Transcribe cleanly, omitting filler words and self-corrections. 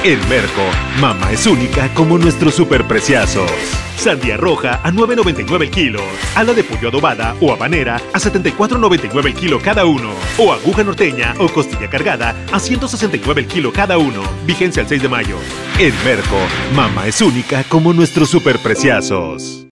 En Merco, mamá es única como nuestros superpreciazos. Sandía roja a $9.99 el kilo. Ala de pollo adobada o habanera a $74.99 el kilo cada uno. O aguja norteña o costilla cargada a $169 el kilo cada uno. Vigencia el 6 de mayo. En Merco, mamá es única como nuestros superpreciazos.